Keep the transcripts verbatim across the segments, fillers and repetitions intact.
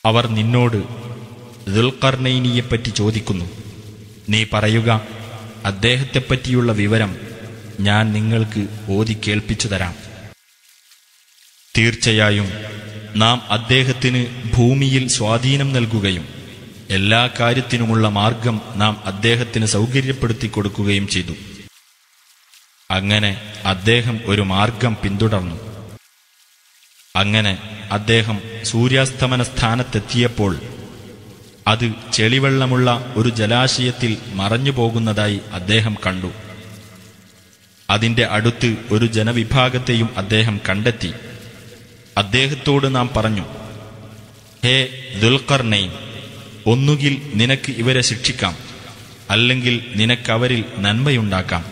അവർ നിന്നോട് ദുൽഖർനൈനിയെപ്പറ്റി ചോദിക്കുന്നു. നീ പറയുക, അദ്ദേഹത്തെപ്പറ്റിയുള്ള വിവരം ഞാൻ നിങ്ങൾക്ക് ഓതി കേൾപ്പിച്ചു തരാം. തീർച്ചയായും നാം അദ്ദേഹത്തിന് ഭൂമിയിൽ സ്വാധീനം നൽകുകയും എല്ലാ കാര്യത്തിനുമുള്ള മാർഗം നാം അദ്ദേഹത്തിന് സൗകര്യപ്പെടുത്തി കൊടുക്കുകയും ചെയ്തു. അങ്ങനെ അദ്ദേഹം ഒരു മാർഗം പിന്തുടർന്നു. അങ്ങനെ അദ്ദേഹം സൂര്യാസ്തമന സ്ഥാനത്തെത്തിയപ്പോൾ അത് ചെളിവെള്ളമുള്ള ഒരു ജലാശയത്തിൽ മറഞ്ഞു പോകുന്നതായി അദ്ദേഹം കണ്ടു. അതിന്റെ അടുത്ത് ഒരു ജനവിഭാഗത്തെയും അദ്ദേഹം കണ്ടെത്തി. അദ്ദേഹത്തോട് നാം പറഞ്ഞു, ഹേ ദുൽഖർനൈൻ, ഒന്നുകിൽ നിനക്ക് ഇവരെ ശിക്ഷിക്കാം, അല്ലെങ്കിൽ നിനക്കവരിൽ നന്മയുണ്ടാക്കാം.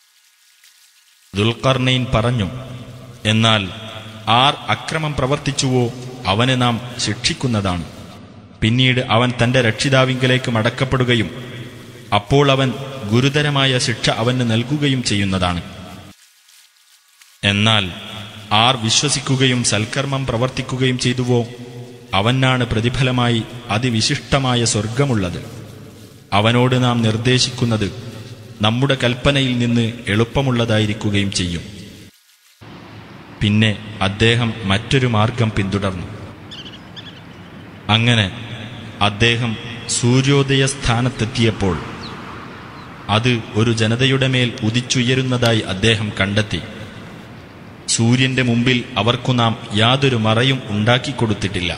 ദുൽഖർനൈൻ പറഞ്ഞു, എന്നാൽ ആർ അക്രമം പ്രവർത്തിച്ചുവോ അവനെ നാം ശിക്ഷിക്കുന്നതാണ്. പിന്നീട് അവൻ തന്റെ രക്ഷിതാവിങ്കലേക്ക് മടക്കപ്പെടുകയും അപ്പോൾ അവൻ ഗുരുതരമായ ശിക്ഷ അവന് നൽകുകയും ചെയ്യുന്നതാണ്. എന്നാൽ ആർ വിശ്വസിക്കുകയും സൽക്കർമ്മം പ്രവർത്തിക്കുകയും ചെയ്തുവോ അവനാണ് പ്രതിഫലമായി അതിവിശിഷ്ടമായ സ്വർഗമുള്ളത്. അവനോട് നാം നിർദ്ദേശിക്കുന്നത് നമ്മുടെ കൽപ്പനയിൽ നിന്ന് എളുപ്പമുള്ളതായിരിക്കുകയും ചെയ്യും. പിന്നെ അദ്ദേഹം മറ്റൊരു മാർഗം പിന്തുടർന്നു. അങ്ങനെ അദ്ദേഹം സൂര്യോദയ സ്ഥാനത്തെത്തിയപ്പോൾ അത് ഒരു ജനതയുടെ മേൽ ഉദിച്ചുയരുന്നതായി അദ്ദേഹം കണ്ടെത്തി. സൂര്യന്റെ മുമ്പിൽ അവർക്കു നാം യാതൊരു മറയും ഉണ്ടാക്കിക്കൊടുത്തിട്ടില്ല.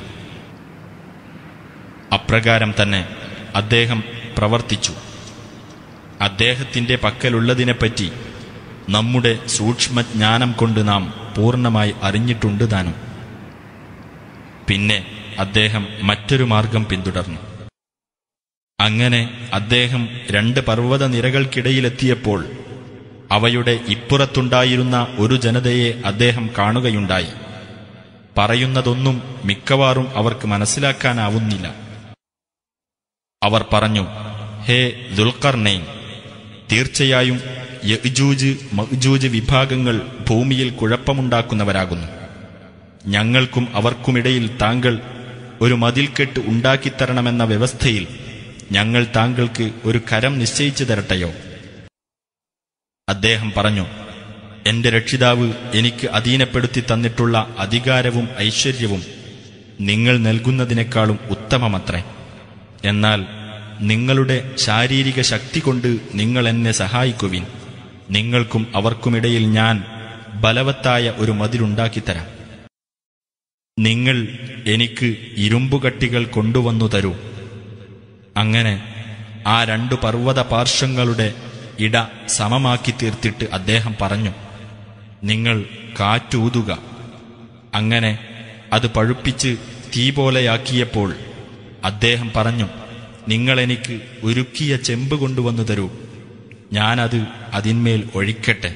അപ്രകാരം തന്നെ അദ്ദേഹം പ്രവർത്തിച്ചു. അദ്ദേഹത്തിന്റെ പക്കലുള്ളതിനെപ്പറ്റി നമ്മുടെ സൂക്ഷ്മജ്ഞാനം കൊണ്ട് നാം പൂർണ്ണമായി അറിഞ്ഞിട്ടുണ്ട് താനും. പിന്നെ അദ്ദേഹം മറ്റൊരു മാർഗം പിന്തുടർന്നു. അങ്ങനെ അദ്ദേഹം രണ്ട് പർവ്വത നിരകൾക്കിടയിലെത്തിയപ്പോൾ അവയുടെ ഇപ്പുറത്തുണ്ടായിരുന്ന ഒരു ജനതയെ അദ്ദേഹം കാണുകയുണ്ടായി. പറയുന്നതൊന്നും മിക്കവാറും അവർക്ക് മനസ്സിലാക്കാനാവുന്നില്ല. അവർ പറഞ്ഞു, ഹേ ദുൽഖർനൈൻ, തീർച്ചയായും യഅ്ജൂജ് മഅ്ജൂജ് വിഭാഗങ്ങൾ ഭൂമിയിൽ കുഴപ്പമുണ്ടാക്കുന്നവരാകുന്നു. ഞങ്ങൾക്കും അവർക്കുമിടയിൽ താങ്കൾ ഒരു മതിൽക്കെട്ട് ഉണ്ടാക്കിത്തരണമെന്ന വ്യവസ്ഥയിൽ ഞങ്ങൾ താങ്കൾക്ക് ഒരു കരം നിശ്ചയിച്ചു തരട്ടെയോ? അദ്ദേഹം പറഞ്ഞു, എന്റെ രക്ഷിതാവ് എനിക്ക് അധീനപ്പെടുത്തി തന്നിട്ടുള്ള അധികാരവും ഐശ്വര്യവും നിങ്ങൾ നൽകുന്നതിനേക്കാളും ഉത്തമമത്രേ. എന്നാൽ നിങ്ങളുടെ ശാരീരിക ശക്തി കൊണ്ട് നിങ്ങൾ എന്നെ സഹായിക്കുവിൻ. നിങ്ങൾക്കും അവർക്കുമിടയിൽ ഞാൻ ബലവത്തായ ഒരു മതിലുണ്ടാക്കിത്തരാം. നിങ്ങൾ എനിക്ക് ഇരുമ്പുകട്ടികൾ കൊണ്ടുവന്നു തരൂ. അങ്ങനെ ആ രണ്ടു പർവ്വത പാർശ്വങ്ങളുടെ ഇട സമമാക്കി തീർത്തിട്ട് അദ്ദേഹം പറഞ്ഞു, നിങ്ങൾ കാറ്റൂതുക. അങ്ങനെ അത് പഴുപ്പിച്ച് തീ പോലെയാക്കിയപ്പോൾ അദ്ദേഹം പറഞ്ഞു, നിങ്ങളെനിക്ക് ഉരുക്കിയ ചെമ്പ് കൊണ്ടുവന്നു തരൂ, ഞാനത് അതിന്മേൽ ഒഴിക്കട്ടെ.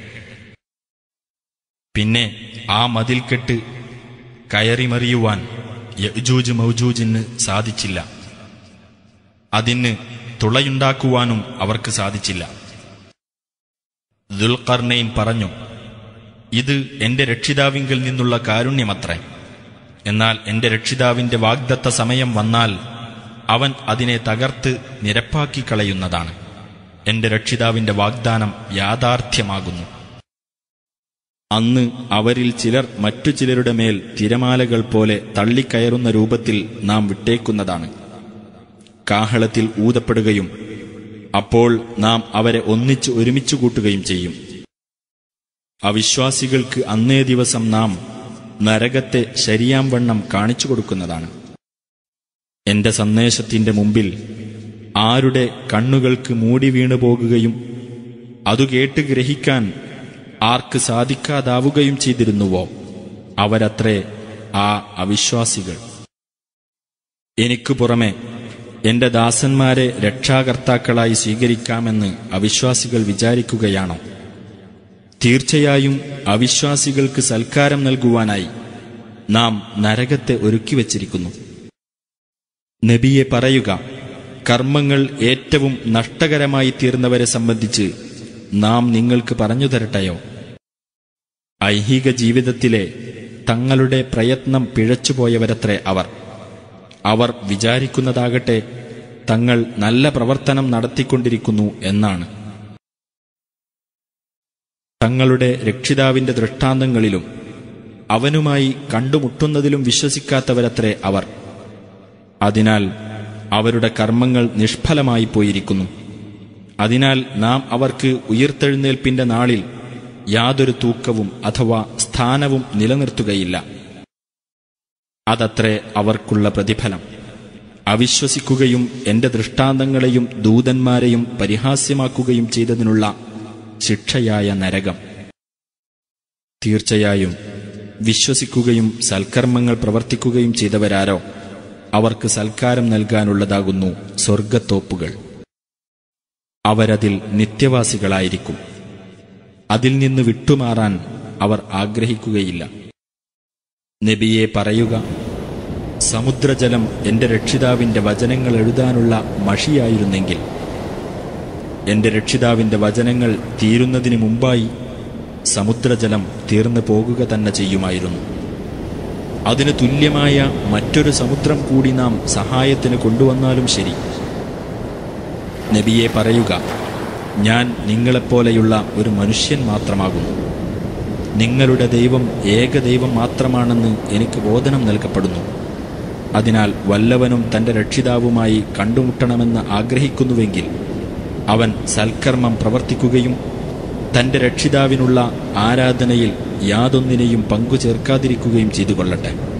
പിന്നെ ആ മതിൽക്കെട്ട് കയറിമറിയുവാൻ യഅ്ജൂജ് മൗജൂജിന് സാധിച്ചില്ല. അതിന് തുളയുണ്ടാക്കുവാനും അവർക്ക് സാധിച്ചില്ല. ദുൽഖർനൈൻ പറഞ്ഞു, ഇത് എന്റെ രക്ഷിതാവിങ്കിൽ നിന്നുള്ള കാരുണ്യമത്രേ. എന്നാൽ എന്റെ രക്ഷിതാവിന്റെ വാഗ്ദത്ത സമയം വന്നാൽ അവൻ അതിനെ തകർത്ത് നിരപ്പാക്കിക്കളയുന്നതാണ്. എന്റെ രക്ഷിതാവിന്റെ വാഗ്ദാനം യാഥാർത്ഥ്യമാകുന്നു. അന്ന് അവരിൽ ചിലർ മറ്റു ചിലരുടെ മേൽ തിരമാലകൾ പോലെ തള്ളിക്കയറുന്ന രൂപത്തിൽ നാം വിട്ടേക്കുന്നതാണ്. കാഹളത്തിൽ ഊതപ്പെടുകയും അപ്പോൾ നാം അവരെ ഒന്നിച്ച് ഒരുമിച്ചു കൂട്ടുകയും ചെയ്യും. അവിശ്വാസികൾക്ക് അന്നേ ദിവസം നാം നരകത്തെ ശരിയാം വണ്ണം കാണിച്ചു കൊടുക്കുന്നതാണ്. എന്റെ സന്ദേശത്തിന്റെ മുമ്പിൽ ആരുടെ കണ്ണുകൾക്ക് മൂടി വീണു പോകുകയും അതു കേട്ട് ഗ്രഹിക്കാൻ ആർക്ക് സാധിക്കാതാവുകയും ചെയ്തിരുന്നുവോ അവരത്രേ ആ അവിശ്വാസികൾ. എനിക്കു പുറമെ എന്റെ ദാസന്മാരെ രക്ഷാകർത്താക്കളായി സ്വീകരിക്കാമെന്ന് അവിശ്വാസികൾ വിചാരിക്കുകയാണോ? തീർച്ചയായും അവിശ്വാസികൾക്ക് സൽക്കാരം നൽകുവാനായി നാം നരകത്തെ ഒരുക്കിവച്ചിരിക്കുന്നു. നബിയെ പറയുക, കർമ്മങ്ങൾ ഏറ്റവും നഷ്ടകരമായി തീർന്നവരെ സംബന്ധിച്ച് നാം നിങ്ങൾക്ക് പറഞ്ഞു തരട്ടെയോ? ഐഹിക ജീവിതത്തിലെ തങ്ങളുടെ പ്രയത്നം പിഴച്ചുപോയവരത്രേ അവർ. അവർ വിചാരിക്കുന്നതാകട്ടെ തങ്ങൾ നല്ല പ്രവർത്തനം നടത്തിക്കൊണ്ടിരിക്കുന്നു എന്നാണ്. തങ്ങളുടെ രക്ഷിതാവിന്റെ ദൃഷ്ടാന്തങ്ങളിലും അവനുമായി കണ്ടുമുട്ടുന്നതിലും വിശ്വസിക്കാത്തവരത്രേ അവർ. അതിനാൽ അവരുടെ കർമ്മങ്ങൾ നിഷ്ഫലമായി പോയിരിക്കുന്നു. അതിനാൽ നാം അവർക്ക് ഉയിർത്തെഴുന്നേൽപ്പിന്റെ നാളിൽ യാതൊരു തൂക്കവും അഥവാ സ്ഥാനവും നിലനിർത്തുകയില്ല. അതത്രേ അവർക്കുള്ള പ്രതിഫലം. അവിശ്വസിക്കുകയും എന്റെ ദൃഷ്ടാന്തങ്ങളെയും ദൂതന്മാരെയും പരിഹാസ്യമാക്കുകയും ചെയ്തതിനുള്ള ശിക്ഷയായ നരകം. തീർച്ചയായും വിശ്വസിക്കുകയും സൽക്കർമ്മങ്ങൾ പ്രവർത്തിക്കുകയും ചെയ്തവരാരോ അവർക്ക് സൽക്കാരം നൽകാനുള്ളതാകുന്നു സ്വർഗത്തോപ്പുകൾ. അവരതിൽ നിത്യവാസികളായിരിക്കും. അതിൽ നിന്ന് വിട്ടുമാറാൻ അവർ ആഗ്രഹിക്കുകയില്ല. നബിയെ പറയുക, സമുദ്രജലം എന്റെ രക്ഷിതാവിന്റെ വചനങ്ങൾ എഴുതാനുള്ള മഷിയായിരുന്നെങ്കിൽ എന്റെ രക്ഷിതാവിന്റെ വചനങ്ങൾ തീരുന്നതിന് മുമ്പായി സമുദ്രജലം തീർന്നു പോകുക തന്നെ ചെയ്യുമായിരുന്നു. അതിന് തുല്യമായ മറ്റൊരു സമുദ്രം കൂടി നാം സഹായത്തിന് കൊണ്ടുവന്നാലും ശരി. നബിയെ പറയുക, ഞാൻ നിങ്ങളെപ്പോലെയുള്ള ഒരു മനുഷ്യൻ മാത്രമാകുന്നു. നിങ്ങളുടെ ദൈവം ഏകദൈവം മാത്രമാണെന്ന് എനിക്ക് ബോധനം നൽകപ്പെടുന്നു. അതിനാൽ വല്ലവനും തന്റെ രക്ഷിതാവുമായി കണ്ടുമുട്ടണമെന്ന് ആഗ്രഹിക്കുന്നുവെങ്കിൽ അവൻ സൽക്കർമ്മം പ്രവർത്തിക്കുകയും തന്റെ രക്ഷിതാവിനുള്ള ആരാധനയിൽ യാതൊന്നിനെയും പങ്കുചേർക്കാതിരിക്കുകയും ചെയ്തുകൊള്ളട്ടെ.